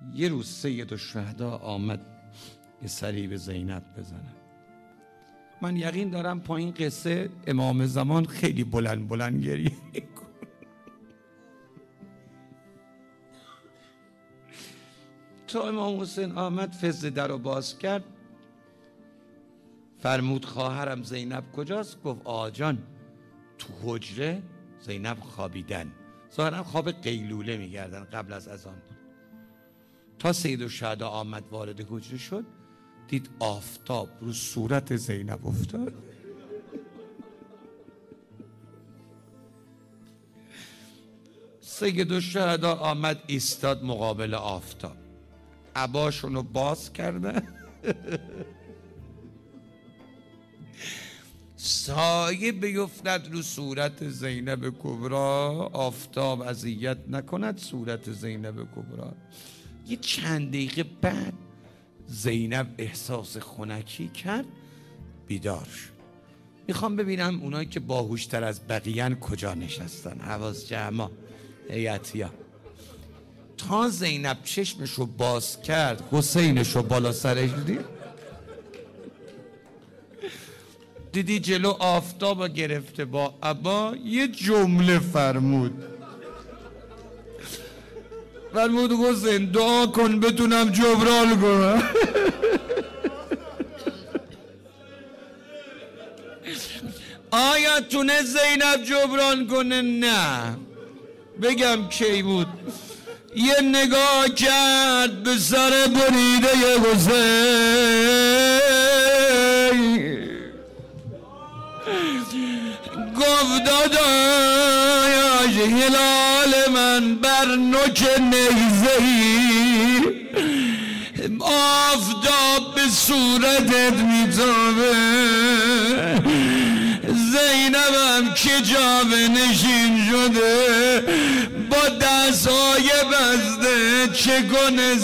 یه روز سیدالشهدا آمد یه سری به زینب بزنه. من یقین دارم پایین قصه امام زمان خیلی بلند بلند گریه میکنه. تا امام حسین آمد فضل در رو باز کرد، فرمود خواهرم زینب کجاست؟ گفت آجان تو حجره زینب خوابیدن. ظاهرا خواب قیلوله میگردن، قبل از اذان بود. تا سیدالشهدا آمد وارد حجره شد، دید آفتاب رو صورت زینب افتاد. سیدالشهدا آمد ایستاد مقابل آفتاب، عباشونو باز کردن، سایه بیفتد رو صورت زینب کبرا، آفتاب اذیت نکند صورت زینب کبرا. یه چند دقیقه بعد زینب احساس خنکی کرد، بیدار شد. میخوام ببینم اونایی که باهوشتر از بقیه کجا نشستن. حواس جمع هیئتیا. تا زینب چشمشو باز کرد، حسینشو بالا سرش دیدی جلو آفتاب گرفته با عبا، یه جمله فرمود حسین دعا کن بتونم جبران کنم. آیا تونه زینب جبران کنه؟ نه. بگم کی بود؟ یه نگاه کرد به سر بریده حسین، گفت داداش هلال من بر نوک نیزه‌ای، آفتاب به صورتت میتابه، زینبم که جاوه نشین شده با دستای بسته، چه کنه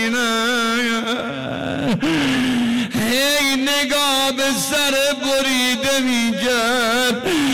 زینب؟ هی نگاه به سر بریده میکرد،